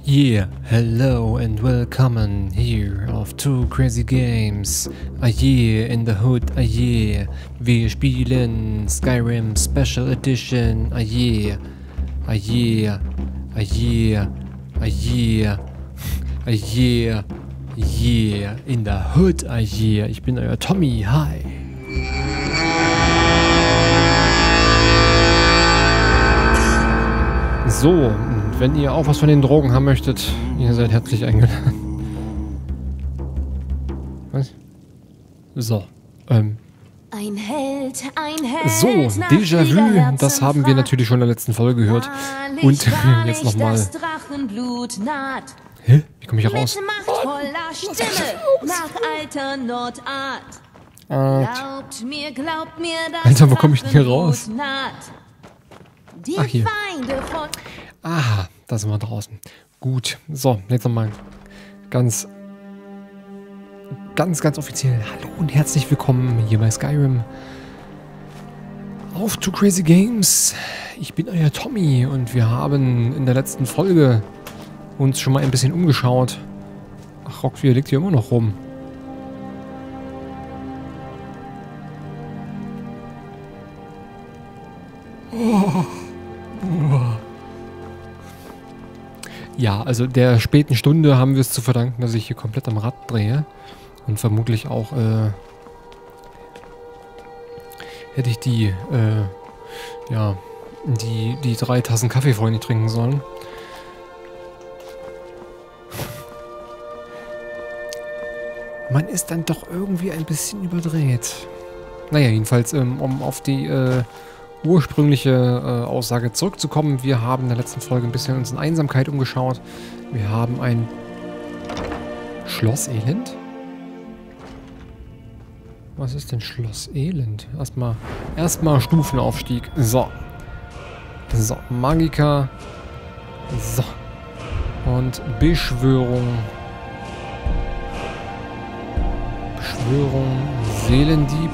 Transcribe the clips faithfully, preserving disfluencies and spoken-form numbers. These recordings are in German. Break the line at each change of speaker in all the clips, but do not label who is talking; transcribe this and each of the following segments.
Yeah, hello and welcome here of Two Crazy Games. A year in the hood, a year. Wir spielen Skyrim Special Edition. A year, a year, a year, a year, a year, yeah. In the hood, a year. Ich bin euer Tommy, hi. So, wenn ihr auch was von den Drogen haben möchtet, ihr seid herzlich eingeladen. Was? So, ähm.
Ein Held, ein Held.
So, Déjà-vu, das haben wir natürlich schon in der letzten Folge gehört. Und jetzt nochmal. Hä? Wie komme ich hier raus?
Mit machtvoller Stimme, nach alter Nordart. Glaubt mir, glaubt mir, das
Alter, wo komme ich denn hier raus?
Die
Ach, hier.
Feinde von...
Ah, da sind wir draußen. Gut, so, jetzt nochmal ganz, ganz, ganz offiziell. Hallo und herzlich willkommen hier bei Skyrim auf Two Crazy Games. Ich bin euer Tommy und wir haben in der letzten Folge uns schon mal ein bisschen umgeschaut. Ach, Rockvier liegt hier immer noch rum. Oh. Ja, also der späten Stunde haben wir es zu verdanken, dass ich hier komplett am Rad drehe. Und vermutlich auch äh, hätte ich die, äh, ja, die, die drei Tassen Kaffee vorher nicht trinken sollen. Man ist dann doch irgendwie ein bisschen überdreht. Naja, jedenfalls, ähm, um auf die äh, ursprüngliche äh, Aussage zurückzukommen. Wir haben in der letzten Folge ein bisschen uns in Einsamkeit umgeschaut. Wir haben ein Schloss Elend? Was ist denn Schloss Elend? Erstmal erstmal Stufenaufstieg. So. So, Magiker. So. Und Beschwörung. Beschwörung. Seelendieb.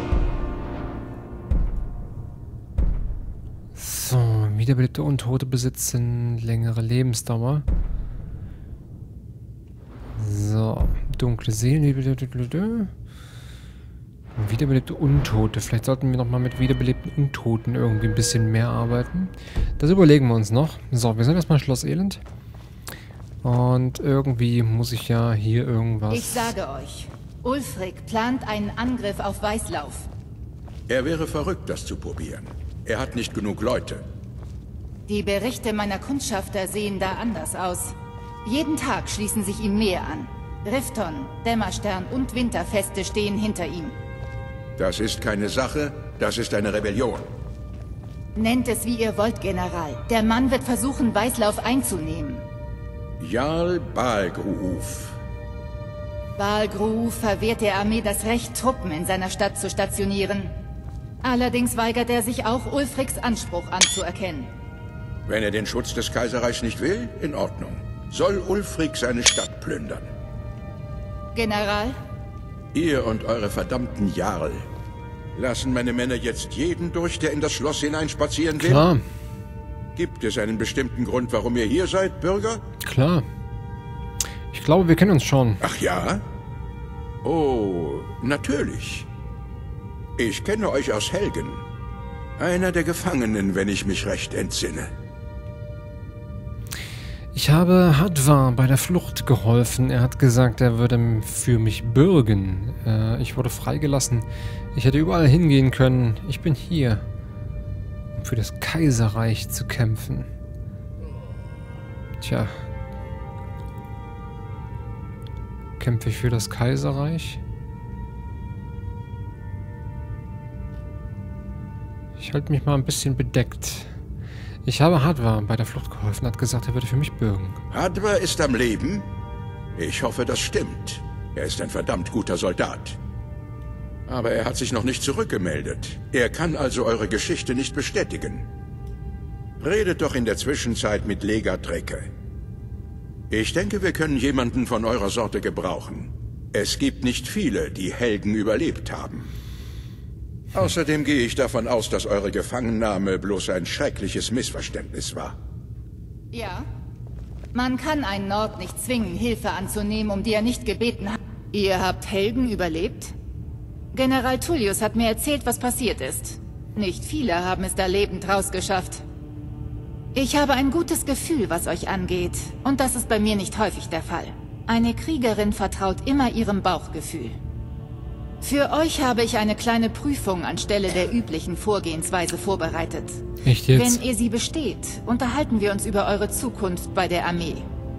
So, wiederbelebte Untote besitzen längere Lebensdauer. So, dunkle Seelen. Wiederbelebte Untote. Vielleicht sollten wir nochmal mit wiederbelebten Untoten irgendwie ein bisschen mehr arbeiten. Das überlegen wir uns noch. So, wir sind erstmal Schloss Elend. Und irgendwie muss ich ja hier irgendwas...
Ich sage euch, Ulfric plant einen Angriff auf Weißlauf.
Er wäre verrückt, das zu probieren. Er hat nicht genug Leute.
Die Berichte meiner Kundschafter sehen da anders aus. Jeden Tag schließen sich ihm mehr an. Rifton, Dämmerstern und Winterfeste stehen hinter ihm.
Das ist keine Sache, das ist eine Rebellion.
Nennt es wie ihr wollt, General. Der Mann wird versuchen, Weißlauf einzunehmen.
Jarl Balgruf.
Balgruf verwehrt der Armee das Recht, Truppen in seiner Stadt zu stationieren. Allerdings weigert er sich auch, Ulfrics Anspruch anzuerkennen.
Wenn er den Schutz des Kaiserreichs nicht will, in Ordnung. Soll Ulfric seine Stadt plündern.
General?
Ihr und eure verdammten Jarl. Lassen meine Männer jetzt jeden durch, der in das Schloss hineinspazieren will?
Klar.
Gibt es einen bestimmten Grund, warum ihr hier seid, Bürger?
Klar. Ich glaube, wir kennen uns schon.
Ach ja? Oh, natürlich. Ich kenne euch aus Helgen. Einer der Gefangenen, wenn ich mich recht entsinne.
Ich habe Hadvar bei der Flucht geholfen. Er hat gesagt, er würde für mich bürgen. Äh, ich wurde freigelassen. Ich hätte überall hingehen können. Ich bin hier, um für das Kaiserreich zu kämpfen. Tja. Kämpfe ich für das Kaiserreich? Ich halte mich mal ein bisschen bedeckt. Ich habe Hadvar bei der Flucht geholfen, hat gesagt, er würde für mich bürgen.
Hadvar ist am Leben? Ich hoffe, das stimmt. Er ist ein verdammt guter Soldat. Aber er hat sich noch nicht zurückgemeldet. Er kann also eure Geschichte nicht bestätigen. Redet doch in der Zwischenzeit mit Lega Drecke. Ich denke, wir können jemanden von eurer Sorte gebrauchen. Es gibt nicht viele, die Helgen überlebt haben. Außerdem gehe ich davon aus, dass eure Gefangennahme bloß ein schreckliches Missverständnis war.
Ja. Man kann einen Nord nicht zwingen, Hilfe anzunehmen, um die er nicht gebeten hat. Ihr habt Helgen überlebt? General Tullius hat mir erzählt, was passiert ist. Nicht viele haben es da lebend rausgeschafft. Ich habe ein gutes Gefühl, was euch angeht. Und das ist bei mir nicht häufig der Fall. Eine Kriegerin vertraut immer ihrem Bauchgefühl. Für euch habe ich eine kleine Prüfung anstelle der üblichen Vorgehensweise vorbereitet.
Echt jetzt?
Wenn ihr sie besteht, unterhalten wir uns über eure Zukunft bei der Armee.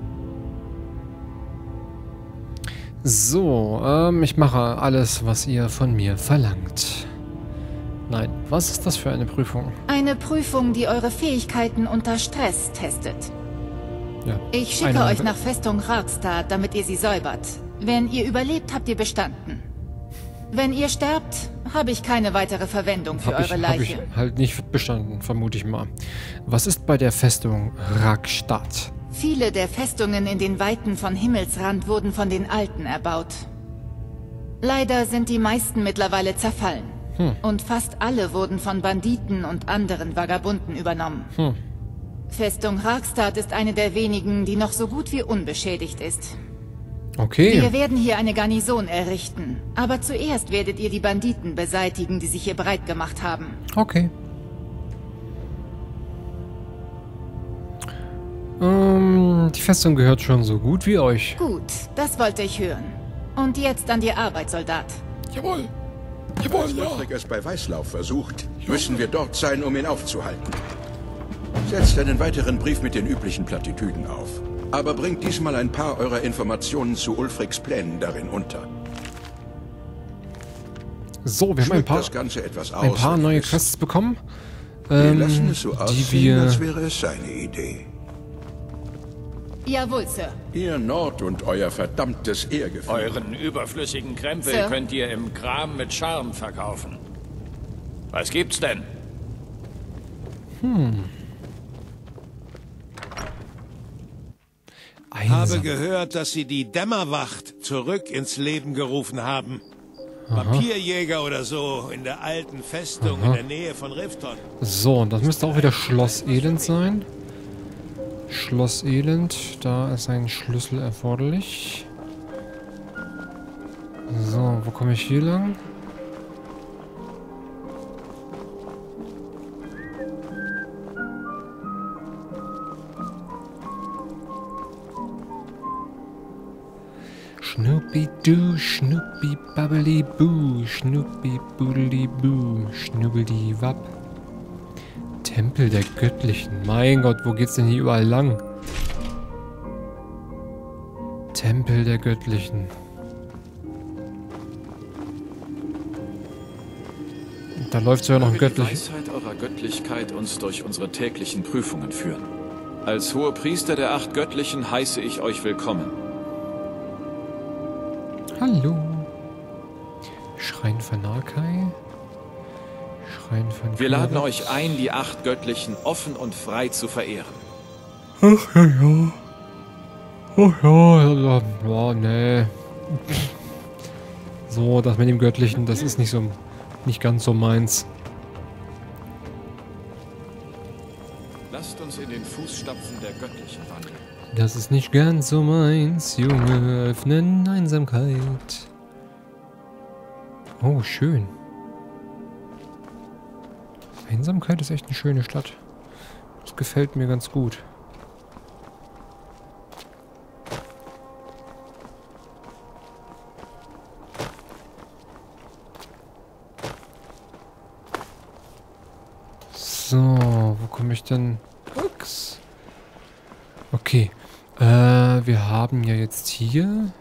So, ähm, ich mache alles, was ihr von mir verlangt. Nein, was ist das für eine Prüfung?
Eine Prüfung, die eure Fähigkeiten unter Stress testet.
Ja,
Ich schicke
eine-
euch nach Festung Ragstad, damit ihr sie säubert. Wenn ihr überlebt, habt ihr bestanden. Wenn ihr sterbt, habe ich keine weitere Verwendung für
Hab ich,
eure
hab ich
Leiche.
halt nicht bestanden, vermute ich mal. Was ist bei der Festung Ragstad?
Viele der Festungen in den Weiten von Himmelsrand wurden von den Alten erbaut. Leider sind die meisten mittlerweile zerfallen.
Hm.
Und fast alle wurden von Banditen und anderen Vagabunden übernommen.
Hm.
Festung Ragstad ist eine der wenigen, die noch so gut wie unbeschädigt ist.
Okay.
Wir werden hier eine Garnison errichten. Aber zuerst werdet ihr die Banditen beseitigen, die sich hier breit gemacht haben.
Okay. Ähm, die Festung gehört schon so gut wie euch.
Gut, das wollte ich hören. Und jetzt an die Arbeit, Soldat.
Jawohl. Jawohl,
Als
ja.
Ulfric es bei Weißlauf versucht, müssen wir dort sein, um ihn aufzuhalten. Setzt einen weiteren Brief mit den üblichen Plattitüden auf. Aber bringt diesmal ein paar eurer Informationen zu Ulfrics Plänen darin unter.
So, wir haben ein
Schmückt
paar,
das Ganze etwas aus.
ein paar
und
neue
wisst,
Quests bekommen.
Wir
Ähm,
lassen es so
die
aussehen, als
wir...
wäre es seine Idee.
Jawohl, Sir.
Ihr Nord und euer verdammtes Ehrgefühl.
Euren überflüssigen Krempel
Sir?
könnt ihr im Kram mit Charme verkaufen. Was gibt's denn?
Habe
Einsam.
gehört, dass Sie die Dämmerwacht zurück ins Leben gerufen haben. Papierjäger oder so in der alten Festung in der Nähe von Rifton.
So, und das müsste auch wieder Schloss Elend sein. Schloss Elend, da ist ein Schlüssel erforderlich. So, wo komme ich hier lang? Schnuppi-du, Schnuppi-babbeli-boo, Schnuppi-budeli-boo, Schnubbeli-wapp. Tempel der Göttlichen. Mein Gott, wo geht's denn hier überall lang? Tempel der Göttlichen. Da läuft sogar noch ein
Möge die
göttliches.
Weisheit eurer Göttlichkeit uns durch unsere täglichen Prüfungen führen. Als hoher Priester der acht Göttlichen heiße ich euch willkommen.
Hallo. Schrein von Narkai. Schrein von
Wir laden
Knarak.
euch ein, die acht Göttlichen offen und frei zu verehren.
Ach ja, ja. Ach ja, ja, ja, nee. So, das mit dem Göttlichen, das ist nicht so, nicht ganz so meins.
Lasst uns in den Fußstapfen der Göttlichen wandeln.
Das ist nicht ganz so meins, Junge, öffnen Einsamkeit. Oh, schön. Einsamkeit ist echt eine schöne Stadt. Das gefällt mir ganz gut. So, wo komme ich denn? Ups. Okay. Äh, wir haben ja jetzt hier...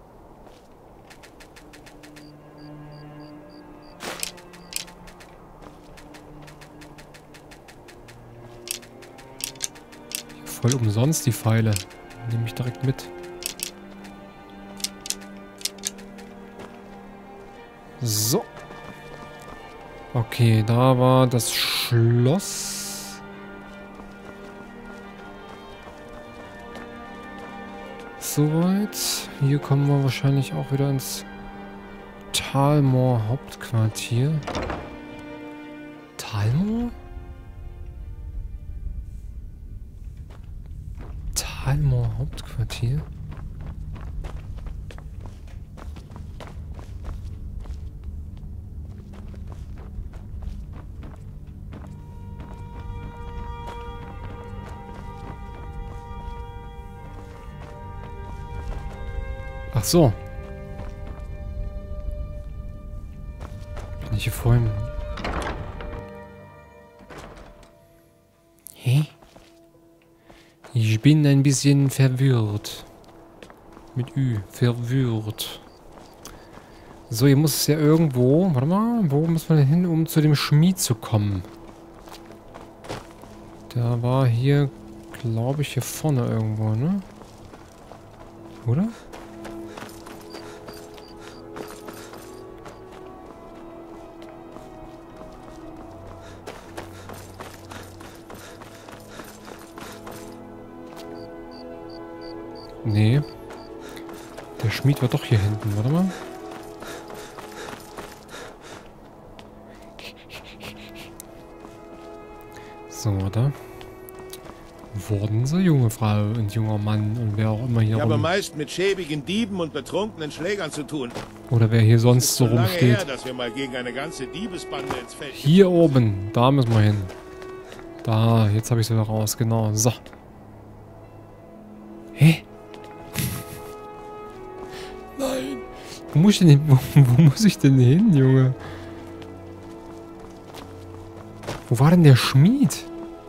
Voll umsonst die Pfeile. Nehme ich direkt mit. So. Okay, da war das Schloss. Soweit. Hier kommen wir wahrscheinlich auch wieder ins Talmor Hauptquartier. Talmor? Palmor Hauptquartier. Ach so. Bin ich hier vorhin... Hä? Ich bin ein bisschen verwirrt. Mit Ü. Verwirrt. So, hier muss es ja irgendwo... Warte mal. Wo muss man denn hin, um zu dem Schmied zu kommen? Der war hier, glaube ich, hier vorne irgendwo, ne? Oder? Nee. Der Schmied war doch hier hinten, warte mal. So, da. Wurden sie, junge Frau und junger Mann und wer auch immer hier
Ich
rum...
habe meist mit schäbigen Dieben und betrunkenen Schlägern zu tun.
Oder wer hier sonst so
So lange
rumsteht.
her, dass wir mal gegen eine ganze Diebesbande ins Feld...
Hier oben, da müssen wir hin. Da, jetzt habe ich es wieder raus, genau. So. Hä? Nein. Wo muss ich denn hin? Wo, wo muss ich denn hin, Junge? Wo war denn der Schmied?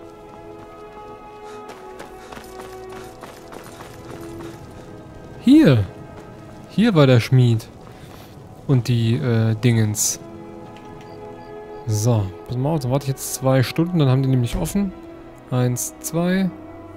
Hier. Hier war der Schmied. Und die, äh, Dingens. So. Pass mal auf, dann warte ich jetzt zwei Stunden, dann haben die nämlich offen. Eins, zwei.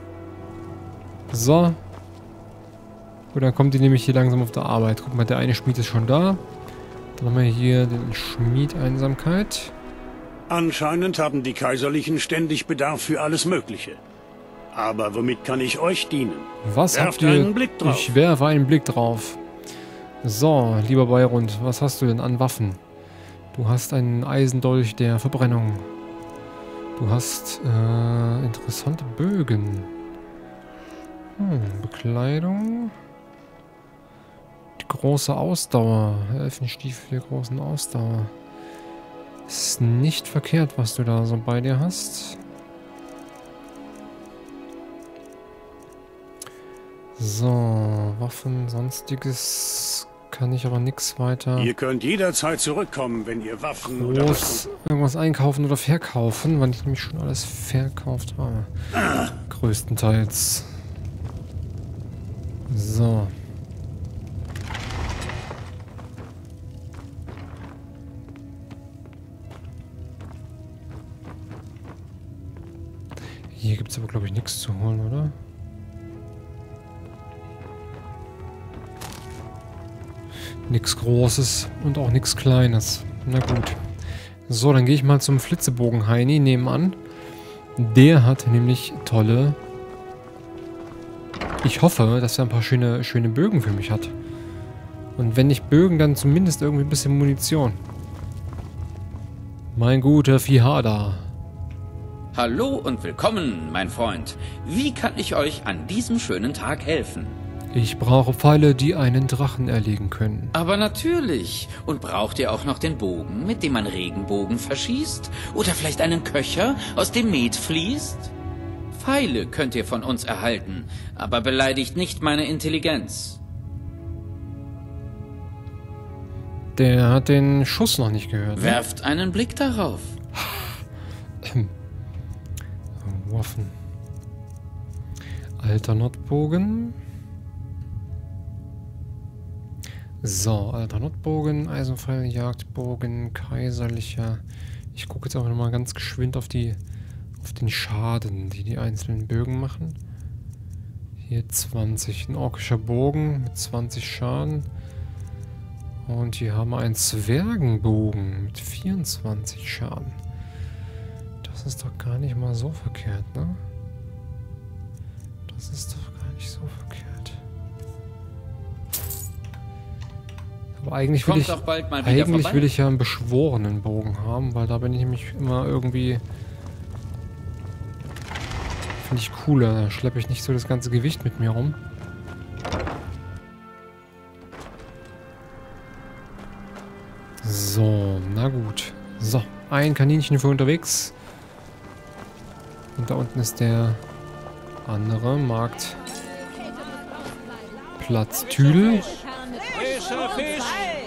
So. Und dann kommt die nämlich hier langsam auf der Arbeit. Guck mal, der eine Schmied ist schon da. Dann haben wir hier den Schmied Einsamkeit.
Anscheinend haben die Kaiserlichen ständig Bedarf für alles Mögliche. Aber womit kann ich euch dienen?
Was
Werft
habt ihr?
einen Blick drauf.
Ich werfe einen Blick drauf. So, lieber Beirund, was hast du denn an Waffen? Du hast einen Eisendolch der Verbrennung. Du hast äh, interessante Bögen. Hm, Bekleidung. Die große Ausdauer. Elfenstiefel der großen Ausdauer. Ist nicht verkehrt, was du da so bei dir hast. So, Waffen, sonstiges kann ich aber nichts weiter
Ihr könnt jederzeit zurückkommen, wenn ihr Waffen oder
groß irgendwas einkaufen oder verkaufen, weil ich nämlich schon alles verkauft habe.
Ah.
Größtenteils. So. Hier gibt es aber, glaube ich, nichts zu holen, oder? Nichts Großes und auch nichts Kleines. Na gut. So, dann gehe ich mal zum Flitzebogen Heini nebenan. Der hat nämlich tolle... Ich hoffe, dass er ein paar schöne, schöne Bögen für mich hat. Und wenn nicht Bögen, dann zumindest irgendwie ein bisschen Munition. Mein guter Fihada.
Hallo und willkommen, mein Freund. Wie kann ich euch an diesem schönen Tag helfen?
Ich brauche Pfeile, die einen Drachen erlegen können.
Aber natürlich. Und braucht ihr auch noch den Bogen, mit dem man Regenbogen verschießt? Oder vielleicht einen Köcher, aus dem Met fließt? Pfeile könnt ihr von uns erhalten, aber beleidigt nicht meine Intelligenz.
Der hat den Schuss noch nicht gehört. Ne?
Werft einen Blick darauf.
Waffen. Alter Notbogen. So, alter Notbogen, Eisenpfeil, Jagdbogen, kaiserlicher. Ich gucke jetzt auch noch mal ganz geschwind auf die, auf den Schaden, die die einzelnen Bögen machen. Hier zwanzig, ein orkischer Bogen mit zwanzig Schaden. Und hier haben wir einen Zwergenbogen mit vierundzwanzig Schaden. Das ist doch gar nicht mal so verkehrt, ne? Das ist doch gar nicht so verkehrt. Aber eigentlich will
Kommt
ich,
doch bald mal wieder
eigentlich
vorbei.
will ich ja einen beschworenen Bogen haben, weil da bin ich nämlich immer irgendwie finde ich cooler. Da schleppe ich nicht so das ganze Gewicht mit mir rum. So, na gut. So, ein Kaninchen für unterwegs. Und da unten ist der andere Marktplatz Tüdel.
Frischer Fisch!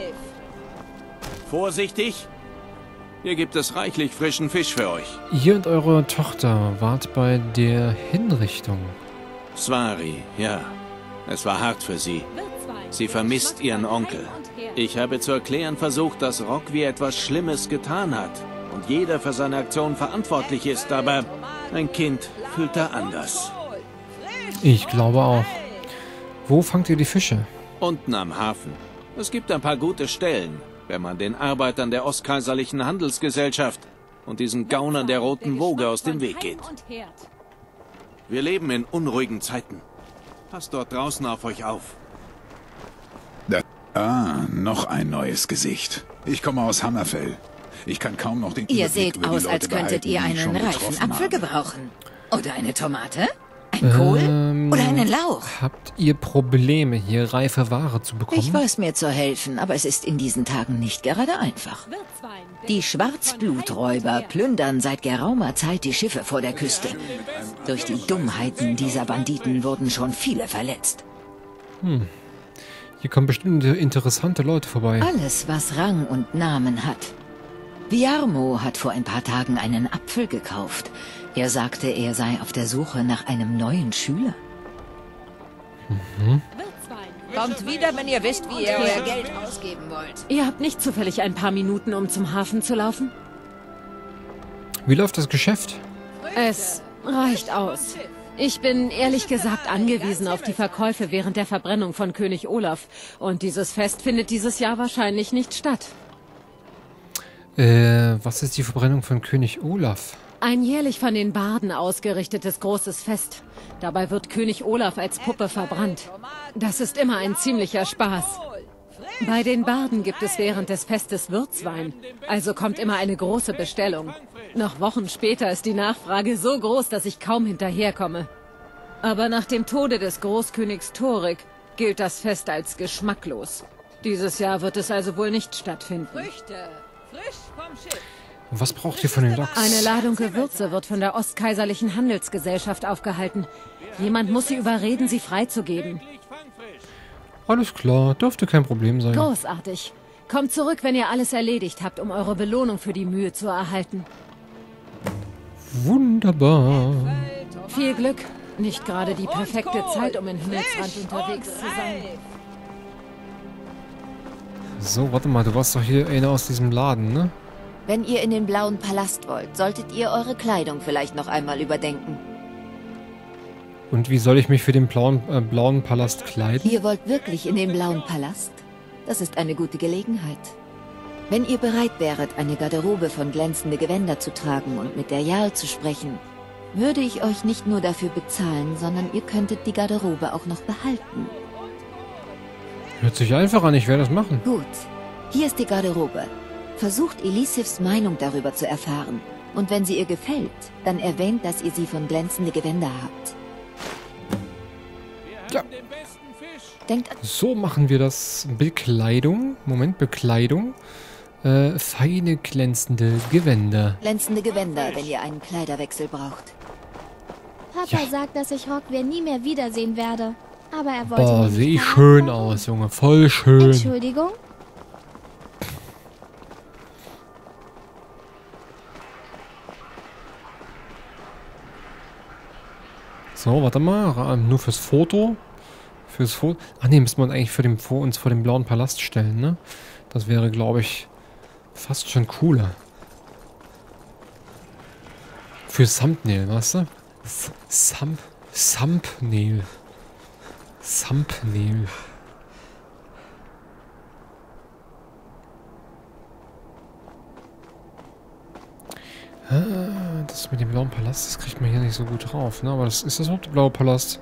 Vorsichtig! Hier gibt es reichlich frischen Fisch für euch.
Ihr und eure Tochter wart bei der Hinrichtung.
Swari, ja. Es war hart für sie. Sie vermisst ihren Onkel. Ich habe zu erklären versucht, dass Rockvi etwas Schlimmes getan hat und jeder für seine Aktion verantwortlich ist, aber ein Kind fühlt da anders.
Ich glaube auch. Wo fangt ihr die Fische?
Unten am Hafen. Es gibt ein paar gute Stellen, wenn man den Arbeitern der Ostkaiserlichen Handelsgesellschaft und diesen Gaunern der Roten Woge aus dem Weg geht. Wir leben in unruhigen Zeiten. Passt dort draußen auf euch auf.
Da ah, noch ein neues Gesicht. Ich komme aus Hammerfell. Ich kann kaum noch den
Ihr
Überblick
seht
über die
aus,
Leute
als könntet
behalten,
ihr
die ich
einen
schon
reifen
getroffen
Apfel
habe.
gebrauchen. Oder eine Tomate? Ein Kohl?
Ähm,
Oder einen Lauch?
Habt ihr Probleme, hier reife Ware zu bekommen?
Ich weiß mir zu helfen, aber es ist in diesen Tagen nicht gerade einfach. Die Schwarzbluträuber plündern seit geraumer Zeit die Schiffe vor der Küste. Durch die Dummheiten dieser Banditen wurden schon viele verletzt.
Hm. Hier kommen bestimmt interessante Leute vorbei.
Alles, was Rang und Namen hat. Viarmo hat vor ein paar Tagen einen Apfel gekauft. Er sagte, er sei auf der Suche nach einem neuen Schüler.
Mhm.
Kommt wieder, wenn ihr wisst, wie ihr euer Geld ausgeben wollt.
Ihr habt nicht zufällig ein paar Minuten, um zum Hafen zu laufen?
Wie läuft das Geschäft?
Es reicht aus. Ich bin ehrlich gesagt angewiesen auf die Verkäufe während der Verbrennung von König Olaf. Und dieses Fest findet dieses Jahr wahrscheinlich nicht statt.
Äh, was ist die Verbrennung von König Olaf?
Ein jährlich von den Barden ausgerichtetes großes Fest. Dabei wird König Olaf als Puppe verbrannt. Das ist immer ein ziemlicher Spaß. Bei den Barden gibt es während des Festes Würzwein. Also kommt immer eine große Bestellung. Noch Wochen später ist die Nachfrage so groß, dass ich kaum hinterherkomme. Aber nach dem Tode des Großkönigs Thorik gilt das Fest als geschmacklos. Dieses Jahr wird es also wohl nicht stattfinden.
Früchte, frisch vom Schiff.
Was braucht ihr von den Loks?
Eine Ladung Gewürze wird von der Ostkaiserlichen Handelsgesellschaft aufgehalten. Jemand muss sie überreden, sie freizugeben.
Alles klar, dürfte kein Problem sein.
Großartig. Kommt zurück, wenn ihr alles erledigt habt, um eure Belohnung für die Mühe zu erhalten.
Wunderbar.
Viel Glück. Nicht gerade die perfekte Zeit, um in Himmelsrand unterwegs zu sein.
So, warte mal, du warst doch hier einer aus diesem Laden, ne?
Wenn ihr in den Blauen Palast wollt, solltet ihr eure Kleidung vielleicht noch einmal überdenken.
Und wie soll ich mich für den blauen, äh, blauen Palast kleiden?
Ihr wollt wirklich in den Blauen Palast? Das ist eine gute Gelegenheit. Wenn ihr bereit wäret, eine Garderobe von glänzende Gewänder zu tragen und mit der Jarl zu sprechen, würde ich euch nicht nur dafür bezahlen, sondern ihr könntet die Garderobe auch noch behalten.
Hört sich einfach an, ich werde das machen.
Gut, hier ist die Garderobe. Versucht Elisivs Meinung darüber zu erfahren. Und wenn sie ihr gefällt, dann erwähnt, dass ihr sie von glänzende Gewänder habt.
Ja.
Denkt an
So machen wir das. Bekleidung. Moment, Bekleidung. Äh, feine, glänzende Gewänder.
glänzende Gewänder, wenn ihr einen Kleiderwechsel braucht.
Papa
Ja.
sagt, dass ich Rockwehr nie mehr wiedersehen werde. Aber er wollte
Boah,
mir nicht
sehe ich
verraten.
schön aus, Junge. Voll schön.
Entschuldigung?
So, warte mal. ähm, Nur fürs Foto. Fürs Foto. Ach nee, müssen wir uns eigentlich für den, vor uns vor dem Blauen Palast stellen, ne? Das wäre, glaube ich, fast schon cooler. Für Thumbnail, weißt du? Thumb, Thumbnail. Thumbnail. Ah, das mit dem Blauen Palast, das kriegt man hier nicht so gut drauf, ne? Aber das, ist das überhaupt der Blaue Palast?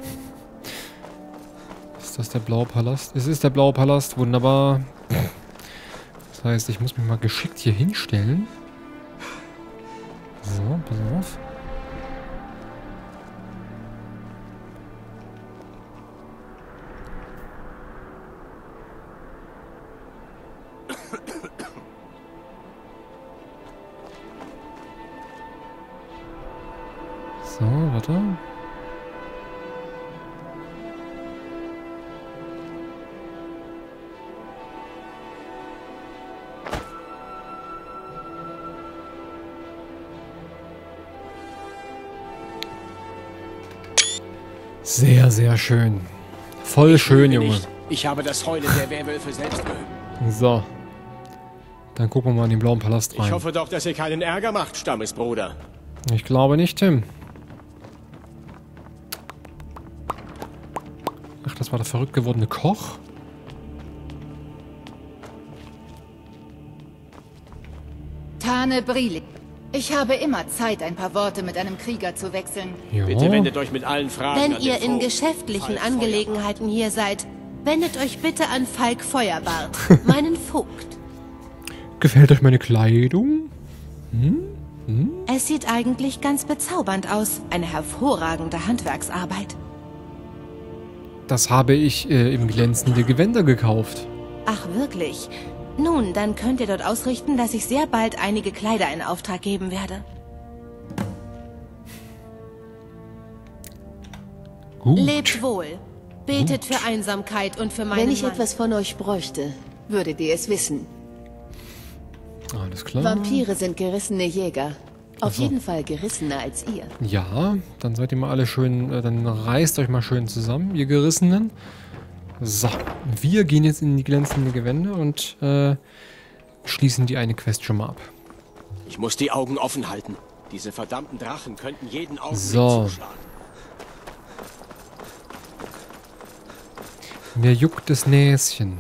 Ist das der Blaue Palast? Es ist der Blaue Palast, wunderbar. Das heißt, ich muss mich mal geschickt hier hinstellen. So, pass auf. So, warte. Sehr, sehr schön. Voll schön, Junge.
Nicht. Ich habe das Heulen der Werwölfe selbst gehört.
So. Dann gucken wir mal in den blauen Palast rein.
Ich hoffe doch, dass ihr keinen Ärger macht, Stammesbruder.
Ich glaube nicht, Tim. Ach, das war der verrückt gewordene Koch?
Tane Brili. Ich habe immer Zeit, ein paar Worte mit einem Krieger zu wechseln.
Jo.
Bitte wendet euch mit allen Fragen
Wenn
an
ihr
den
in
Vogt.
geschäftlichen
Falk
Angelegenheiten hier seid, wendet euch bitte an Falk Feuerbart, meinen Vogt.
Gefällt euch meine Kleidung? Hm? Hm?
Es sieht eigentlich ganz bezaubernd aus. Eine hervorragende Handwerksarbeit.
Das habe ich äh, im glänzende Gewänder gekauft.
Ach, wirklich? Nun, dann könnt ihr dort ausrichten, dass ich sehr bald einige Kleider in Auftrag geben werde.
Gut.
Lebt wohl. Betet
Gut.
für Einsamkeit und für meinen
Wenn ich
Mann.
etwas von euch bräuchte, würdet ihr es wissen.
Alles klar.
Vampire sind gerissene Jäger. Auf
Also.
jeden Fall gerissener als ihr.
Ja, dann seid ihr mal alle schön, äh, dann reißt euch mal schön zusammen, ihr Gerissenen. So, wir gehen jetzt in die glänzende Gewände und äh, schließen die eine Quest schon mal ab.
Ich muss die Augen offen halten. Diese verdammten Drachen könnten jeden Augenblick
So.
zuschlagen.
Mir juckt das Näschen.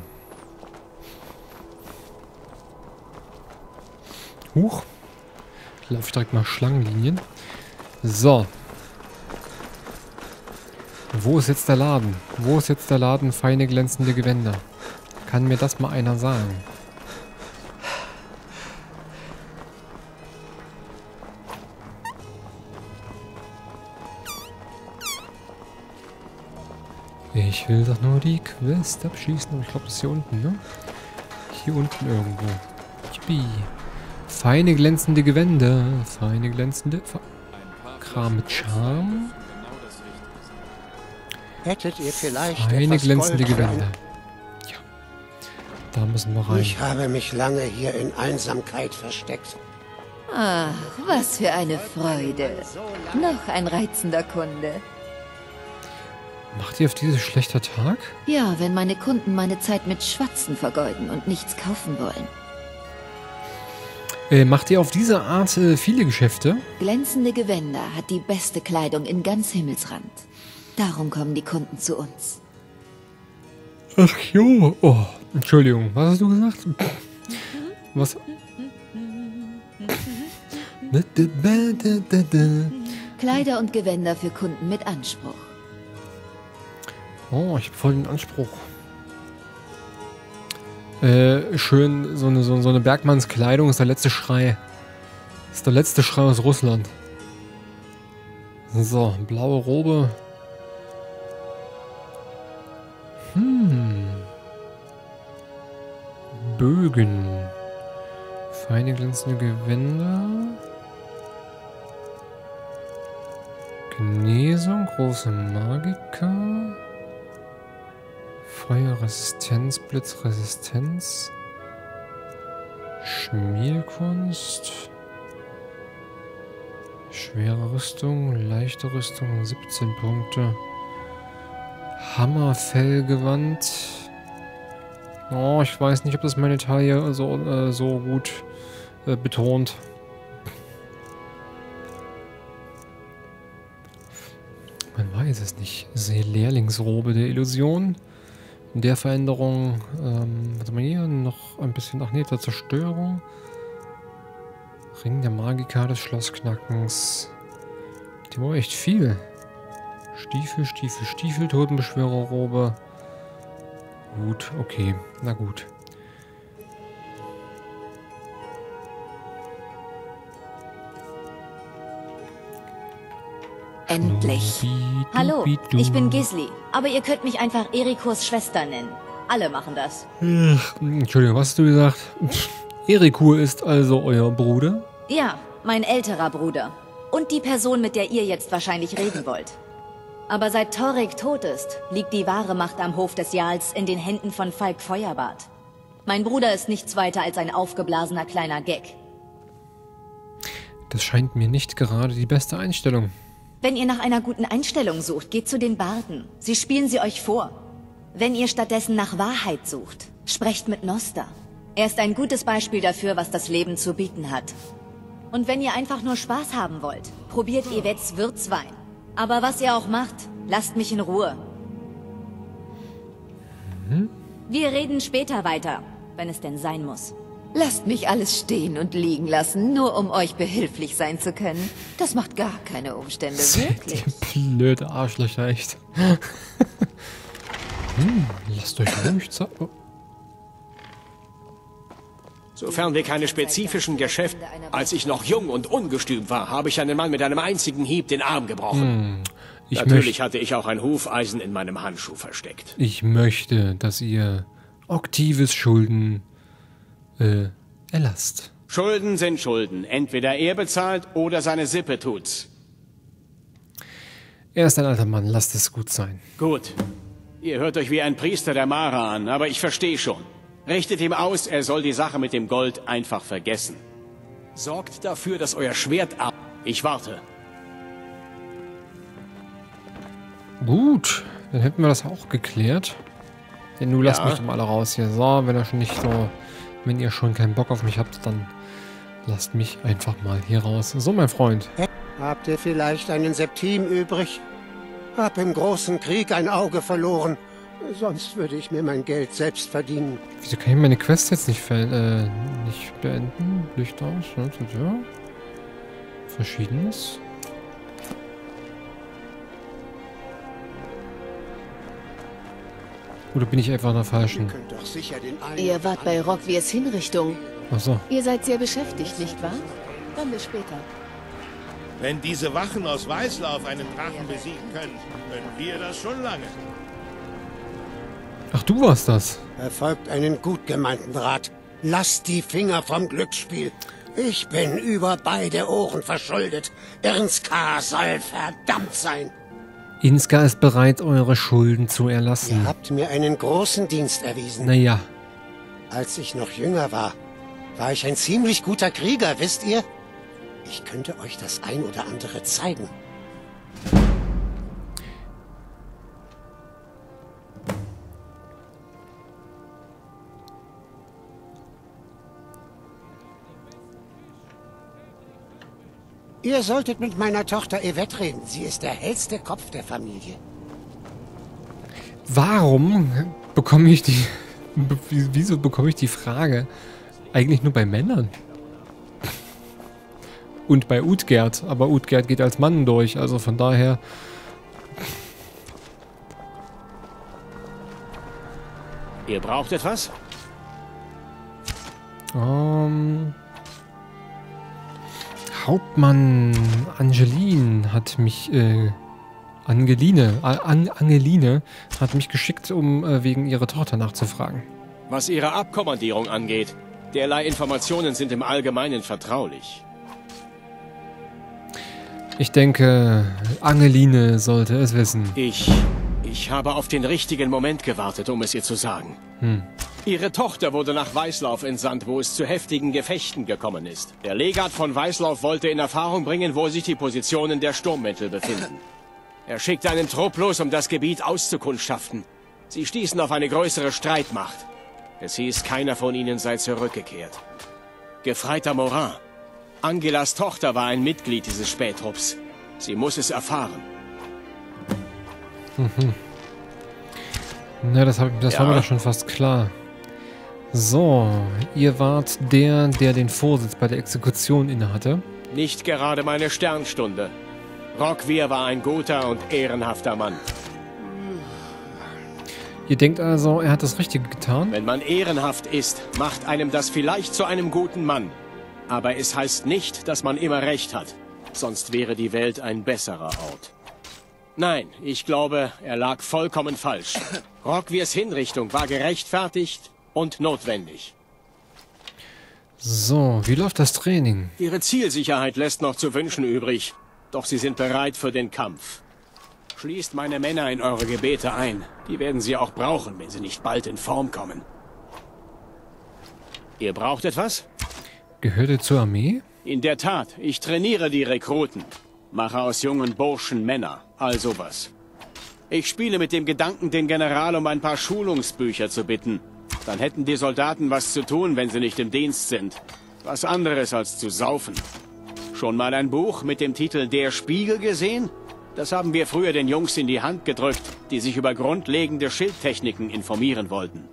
Huch. Lauf ich direkt mal Schlangenlinien. So. Wo ist jetzt der Laden? Wo ist jetzt der Laden feine glänzende Gewänder? Kann mir das mal einer sagen? Ich will doch nur die Quest abschließen. Aber ich glaube, das ist hier unten, ne? Hier unten irgendwo. Yippie. Feine glänzende Gewänder. Feine glänzende... Fe Kram mit Charme.
Hättet ihr vielleicht
Feine
etwas
glänzende
Gold für
Gewänder. Ja. Da müssen wir rein.
Ich habe mich lange hier in Einsamkeit versteckt.
Ach, was für eine Freude. Noch ein reizender Kunde.
Macht ihr auf dieses schlechter Tag?
Ja, wenn meine Kunden meine Zeit mit Schwatzen vergeuden und nichts kaufen wollen.
Äh, macht ihr auf diese Art äh, viele Geschäfte?
Glänzende Gewänder hat die beste Kleidung in ganz Himmelsrand. Darum kommen die Kunden zu uns.
Ach jo. Oh, Entschuldigung. Was hast du gesagt? Was?
Kleider und Gewänder für Kunden mit Anspruch.
Oh, ich habe voll den Anspruch. Äh, schön, so eine, so, so eine Bergmannskleidung ist der letzte Schrei. Ist der letzte Schrei aus Russland. So, blaue Robe. Hm. Bögen. Feine glänzende Gewänder. Genesung, große Magiker. Feuerresistenz, Blitzresistenz. Schmierkunst. Schwere Rüstung, leichte Rüstung, siebzehn Punkte. Hammerfellgewand. Oh, ich weiß nicht, ob das meine Taille so, äh, so gut äh, betont. Man weiß es nicht. Sehe Lehrlingsrobe der Illusion. In der Veränderung, ähm, was haben wir hier? Noch ein bisschen, ach nee, der Zerstörung. Ring der Magiker des Schlossknackens. Die war echt viel. Stiefel, Stiefel, Stiefel, Totenbeschwörerrobe. Gut, okay, na gut.
Endlich. Hallo, ich bin Gisli, aber ihr könnt mich einfach Erikos Schwester nennen.
Alle machen das.
Entschuldigung, was hast du gesagt? Erikur ist also euer Bruder?
Ja, mein älterer Bruder. Und die Person, mit der ihr jetzt wahrscheinlich reden wollt. Aber seit Torrik tot ist, liegt die wahre Macht am Hof des Jarls in den Händen von Falk Feuerbart. Mein Bruder ist nichts weiter als ein aufgeblasener kleiner Gag.
Das scheint mir nicht gerade die beste Einstellung.
Wenn ihr nach einer guten Einstellung sucht, geht zu den Barden. Sie spielen sie euch vor. Wenn ihr stattdessen nach Wahrheit sucht, sprecht mit Noster. Er ist ein gutes Beispiel dafür, was das Leben zu bieten hat. Und wenn ihr einfach nur Spaß haben wollt, probiert Yvettes Würzwein. Aber was ihr auch macht, lasst mich in Ruhe.
Mhm.
Wir reden später weiter, wenn es denn sein muss.
Lasst mich alles stehen und liegen lassen, nur um euch behilflich sein zu können. Das macht gar keine Umstände, wirklich.
Die blöde Arschlöcher, echt. hm, lasst euch ruhig Zeit. Oh.
Sofern wir keine spezifischen Geschäfte... Als ich noch jung und ungestüm war, habe ich einen Mann mit einem einzigen Hieb den Arm gebrochen.
Hm, ich
Natürlich hatte ich auch ein Hufeisen in meinem Handschuh versteckt.
Ich möchte, dass ihr Oktives Schulden äh, erlasst.
Schulden sind Schulden. Entweder er bezahlt oder seine Sippe tut's.
Er ist ein alter Mann, lasst es gut sein.
Gut. Ihr hört euch wie ein Priester der Mara an, aber ich verstehe schon. Richtet ihm aus, er soll die Sache mit dem Gold einfach vergessen. Sorgt dafür, dass euer Schwert ab... Ich warte.
Gut, dann hätten wir das auch geklärt. Denn nun lasst
Ja.
mich doch mal alle raus hier. So, wenn ihr schon nicht so... Wenn ihr schon keinen Bock auf mich habt, dann lasst mich einfach mal hier raus. So, mein Freund.
Habt ihr vielleicht einen Septim übrig? Hab im großen Krieg ein Auge verloren. Sonst würde ich mir mein Geld selbst verdienen.
Wieso kann ich meine Quest jetzt nicht, äh, nicht beenden? Licht aus, ja. Verschiedenes. Oder bin ich einfach in der falschen?
Ihr wart bei Rockwirs Hinrichtung.
Ach so.
Ihr seid sehr beschäftigt, nicht wahr? Dann bis später.
Wenn diese Wachen aus Weißlauf einen Drachen besiegen können, können wir das schon lange.
Ach, du warst das.
Verfolgt einen gut gemeinten Rat. Lasst die Finger vom Glücksspiel. Ich bin über beide Ohren verschuldet. Irnska soll verdammt sein.
Inska ist bereit, eure Schulden zu erlassen.
Ihr habt mir einen großen Dienst erwiesen.
Naja.
Als ich noch jünger war, war ich ein ziemlich guter Krieger, wisst ihr? Ich könnte euch das ein oder andere zeigen. Ihr solltet mit meiner Tochter Yvette reden. Sie ist der hellste Kopf der Familie.
Warum bekomme ich die... Wieso bekomme ich die Frage eigentlich nur bei Männern? Und bei Utgerd. Aber Utgerd geht als Mann durch. Also von daher...
Ihr braucht etwas?
Ähm... Hauptmann Angeline hat mich, äh, Angeline, An Angeline hat mich geschickt, um äh, wegen ihrer Tochter nachzufragen.
Was ihre Abkommandierung angeht, derlei Informationen sind im Allgemeinen vertraulich.
Ich denke, Angeline sollte es wissen.
Ich... Ich habe auf den richtigen Moment gewartet, um es ihr zu sagen.
Hm.
Ihre Tochter wurde nach Weißlauf entsandt, wo es zu heftigen Gefechten gekommen ist. Der Legat von Weißlauf wollte in Erfahrung bringen, wo sich die Positionen der Sturmmäntel befinden. Er schickte einen Trupp los, um das Gebiet auszukundschaften. Sie stießen auf eine größere Streitmacht. Es hieß, keiner von ihnen sei zurückgekehrt. Gefreiter Morin. Angelas Tochter war ein Mitglied dieses Spättrupps. Sie muss es erfahren.
Mhm. Na, das, hab, das
Ja.
war mir doch schon fast klar. So, ihr wart der, der den Vorsitz bei der Exekution innehatte.
Nicht gerade meine Sternstunde. Rockvir war ein guter und ehrenhafter Mann.
Ihr denkt also, er hat das Richtige getan?
Wenn man ehrenhaft ist, macht einem das vielleicht zu einem guten Mann. Aber es heißt nicht, dass man immer recht hat. Sonst wäre die Welt ein besserer Ort. Nein, ich glaube, er lag vollkommen falsch. Rockwirs Hinrichtung war gerechtfertigt und notwendig.
So, wie läuft das Training?
Ihre Zielsicherheit lässt noch zu wünschen übrig, doch sie sind bereit für den Kampf. Schließt meine Männer in eure Gebete ein. Die werden sie auch brauchen, wenn sie nicht bald in Form kommen. Ihr braucht etwas?
Gehört ihr zur Armee?
In der Tat, ich trainiere die Rekruten. Mache aus jungen Burschen Männer, all sowas. Ich spiele mit dem Gedanken, den General um ein paar Schulungsbücher zu bitten. Dann hätten die Soldaten was zu tun, wenn sie nicht im Dienst sind. Was anderes als zu saufen. Schon mal ein Buch mit dem Titel Der Spiegel gesehen? Das haben wir früher den Jungs in die Hand gedrückt, die sich über grundlegende Schildtechniken informieren wollten.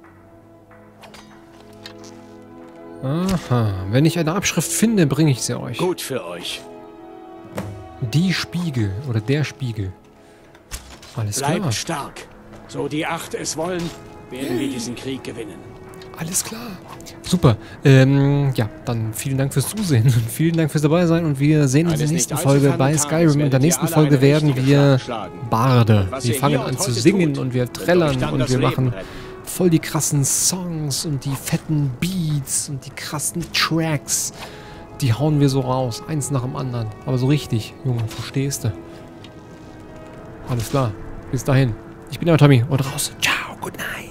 Aha, wenn ich eine Abschrift finde, bringe ich sie euch.
Gut für euch.
Die Spiegel oder der Spiegel. Alles klar.
Bleibt stark. So die Acht es wollen, werden wir diesen Krieg gewinnen.
Alles klar. Super. Ähm, ja, dann vielen Dank fürs Zusehen und vielen Dank fürs dabei sein und wir sehen uns in der nächsten Folge bei Skyrim. In der nächsten Folge werden wir Barde. Wir fangen an zu singen und wir trällern und wir machen voll die krassen Songs und die fetten Beats und die krassen Tracks. Die hauen wir so raus. Eins nach dem anderen. Aber so richtig, Junge, verstehst du? Alles klar. Bis dahin. Ich bin euer Tommy und raus. Ciao, good night.